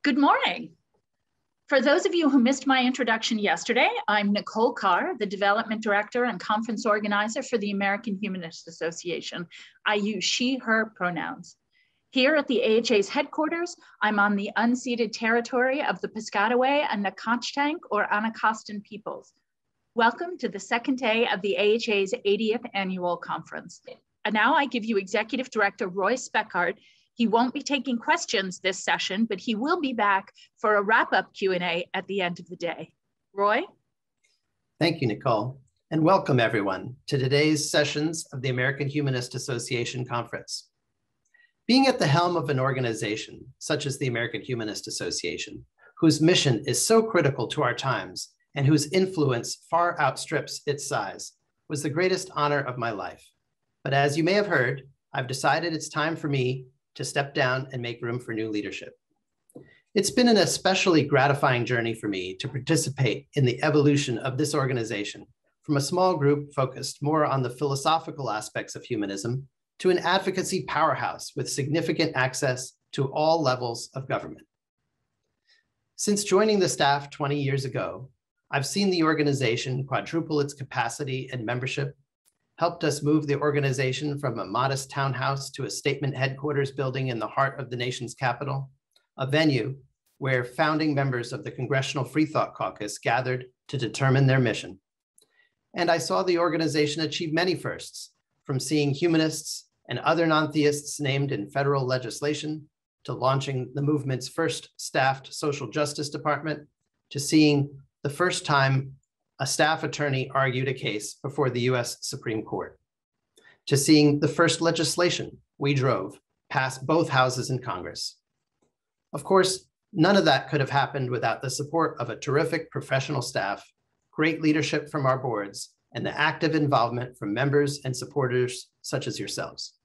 Good morning. For those of you who missed my introduction yesterday, I'm Nicole Carr, the Development Director and Conference Organizer for the American Humanist Association. I use she, her pronouns. Here at the AHA's headquarters, I'm on the unceded territory of the Piscataway and Nacotchtank or Anacostan peoples. Welcome to the second day of the AHA's 80th annual conference. And now I give you Executive Director Roy Speckhardt. He won't be taking questions this session, but he will be back for a wrap-up Q&A at the end of the day. Roy? Thank you, Nicole, and welcome everyone to today's sessions of the American Humanist Association Conference. Being at the helm of an organization such as the American Humanist Association, whose mission is so critical to our times and whose influence far outstrips its size, was the greatest honor of my life. But as you may have heard, I've decided it's time for me to step down and make room for new leadership. It's been an especially gratifying journey for me to participate in the evolution of this organization from a small group focused more on the philosophical aspects of humanism to an advocacy powerhouse with significant access to all levels of government. Since joining the staff 20 years ago, I've seen the organization quadruple its capacity and membership, helped us move the organization from a modest townhouse to a statement headquarters building in the heart of the nation's capital, a venue where founding members of the Congressional Free Thought Caucus gathered to determine their mission. And I saw the organization achieve many firsts, from seeing humanists and other non-theists named in federal legislation, to launching the movement's first staffed social justice department, to seeing the first time a staff attorney argued a case before the US Supreme Court, to seeing the first legislation we drove pass both houses in Congress. Of course, none of that could have happened without the support of a terrific professional staff, great leadership from our boards, and the active involvement from members and supporters such as yourselves.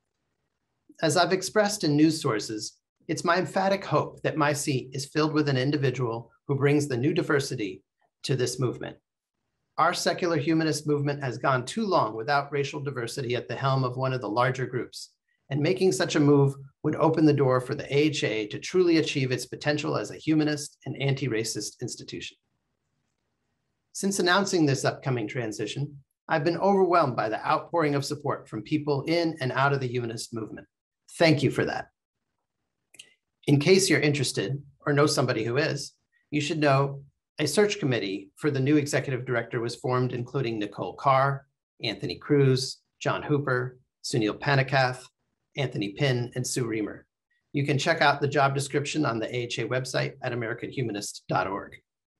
As I've expressed in news sources, it's my emphatic hope that my seat is filled with an individual who brings the new diversity to this movement. Our secular humanist movement has gone too long without racial diversity at the helm of one of the larger groups, and making such a move would open the door for the AHA to truly achieve its potential as a humanist and anti-racist institution. Since announcing this upcoming transition, I've been overwhelmed by the outpouring of support from people in and out of the humanist movement. Thank you for that. In case you're interested or know somebody who is, you should know a search committee for the new executive director was formed, including Nicole Carr, Anthony Cruz, John Hooper, Sunil Panikath, Anthony Pinn, and Sue Reamer. You can check out the job description on the AHA website at americanhumanist.org.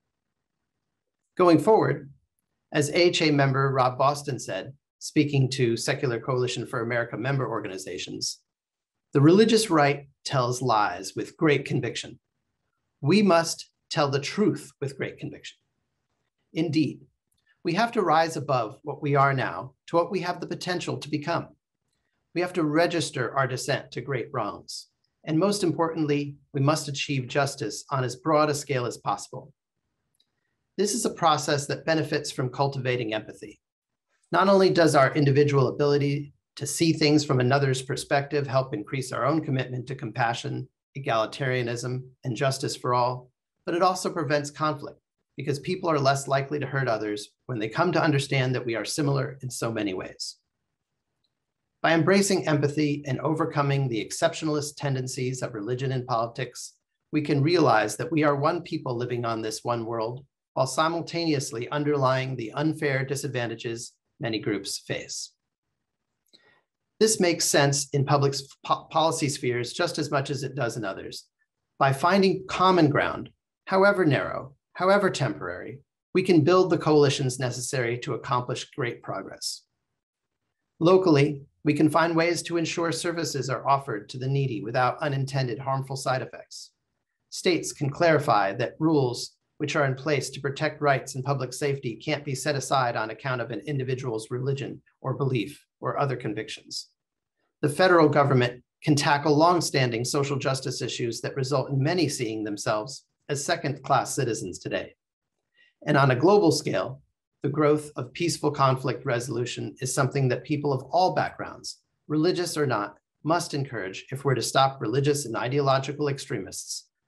Going forward, as AHA member Rob Boston said, speaking to Secular Coalition for America member organizations, the religious right tells lies with great conviction. We must tell the truth with great conviction. Indeed, we have to rise above what we are now to what we have the potential to become. We have to register our dissent to great wrongs. And most importantly, we must achieve justice on as broad a scale as possible. This is a process that benefits from cultivating empathy. Not only does our individual ability to see things from another's perspective help increase our own commitment to compassion, egalitarianism, and justice for all, but it also prevents conflict because people are less likely to hurt others when they come to understand that we are similar in so many ways. By embracing empathy and overcoming the exceptionalist tendencies of religion and politics, we can realize that we are one people living on this one world while simultaneously underlying the unfair disadvantages many groups face. This makes sense in public policy spheres just as much as it does in others. By finding common ground, however narrow, however temporary, we can build the coalitions necessary to accomplish great progress. Locally, we can find ways to ensure services are offered to the needy without unintended harmful side effects. States can clarify that rules which are in place to protect rights and public safety can't be set aside on account of an individual's religion or belief or other convictions. The federal government can tackle longstanding social justice issues that result in many seeing themselves as second-class citizens today. And on a global scale, the growth of peaceful conflict resolution is something that people of all backgrounds, religious or not, must encourage if we're to stop religious and ideological extremists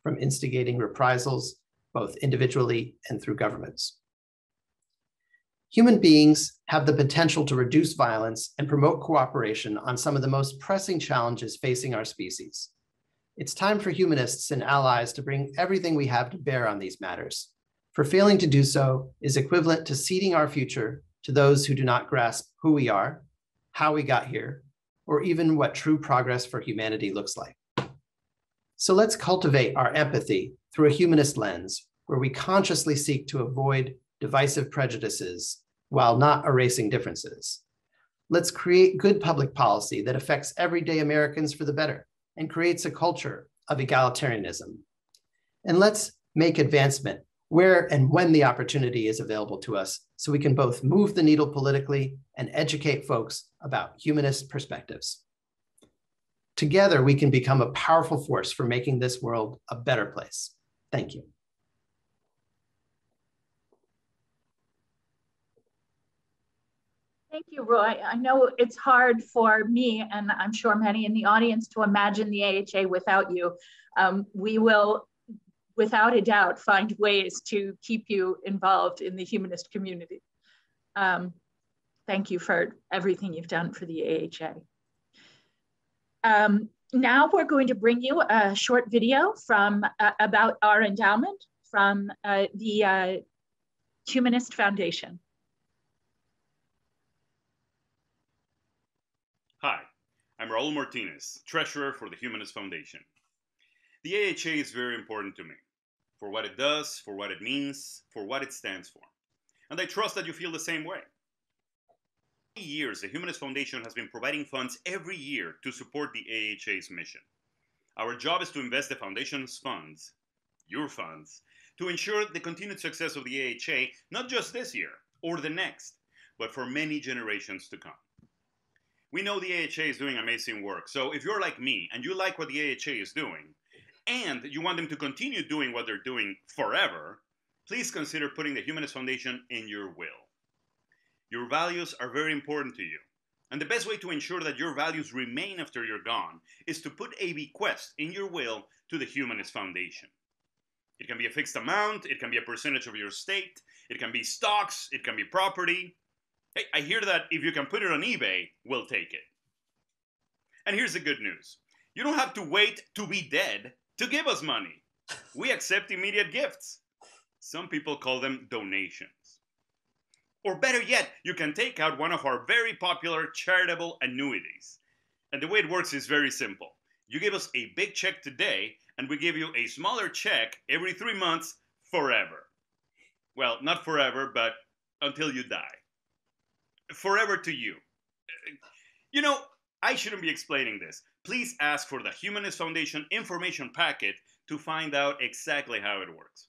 from instigating reprisals, both individually and through governments. Human beings have the potential to reduce violence and promote cooperation on some of the most pressing challenges facing our species. It's time for humanists and allies to bring everything we have to bear on these matters, for failing to do so is equivalent to ceding our future to those who do not grasp who we are, how we got here, or even what true progress for humanity looks like. So let's cultivate our empathy through a humanist lens, where we consciously seek to avoid divisive prejudices while not erasing differences. Let's create good public policy that affects everyday Americans for the better and creates a culture of egalitarianism. And let's make advancement where and when the opportunity is available to us so we can both move the needle politically and educate folks about humanist perspectives. Together, we can become a powerful force for making this world a better place. Thank you. Thank you, Roy. I know it's hard for me, and I'm sure many in the audience, to imagine the AHA without you. We will, without a doubt, find ways to keep you involved in the humanist community. Thank you for everything you've done for the AHA. Now we're going to bring you a short video from about our endowment from the Humanist Foundation. Hi, I'm Raul Martinez, Treasurer for the Humanist Foundation. The AHA is very important to me, for what it does, for what it means, for what it stands for. And I trust that you feel the same way. For years, the Humanist Foundation has been providing funds every year to support the AHA's mission. Our job is to invest the Foundation's funds, your funds, to ensure the continued success of the AHA, not just this year or the next, but for many generations to come. We know the AHA is doing amazing work, so if you're like me and you like what the AHA is doing, and you want them to continue doing what they're doing forever, please consider putting the Humanist Foundation in your will. Your values are very important to you, and the best way to ensure that your values remain after you're gone is to put a bequest in your will to the Humanist Foundation. It can be a fixed amount, it can be a percentage of your estate, it can be stocks, it can be property. Hey, I hear that if you can put it on eBay, we'll take it. And here's the good news. You don't have to wait to be dead to give us money. We accept immediate gifts. Some people call them donations. Or better yet, you can take out one of our very popular charitable annuities. And the way it works is very simple. You give us a big check today, and we give you a smaller check every 3 months forever. Well, not forever, but until you die. Forever to you. You know, I shouldn't be explaining this. Please ask for the Humanist Foundation information packet to find out exactly how it works.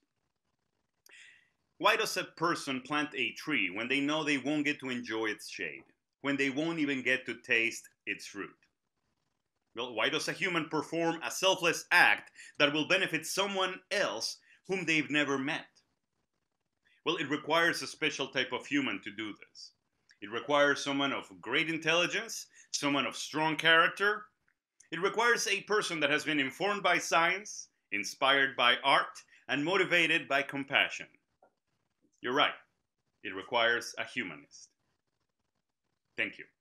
Why does a person plant a tree when they know they won't get to enjoy its shade? When they won't even get to taste its fruit? Well, why does a human perform a selfless act that will benefit someone else whom they've never met? Well, it requires a special type of human to do this. It requires someone of great intelligence, someone of strong character. It requires a person that has been informed by science, inspired by art, and motivated by compassion. You're right. It requires a humanist. Thank you.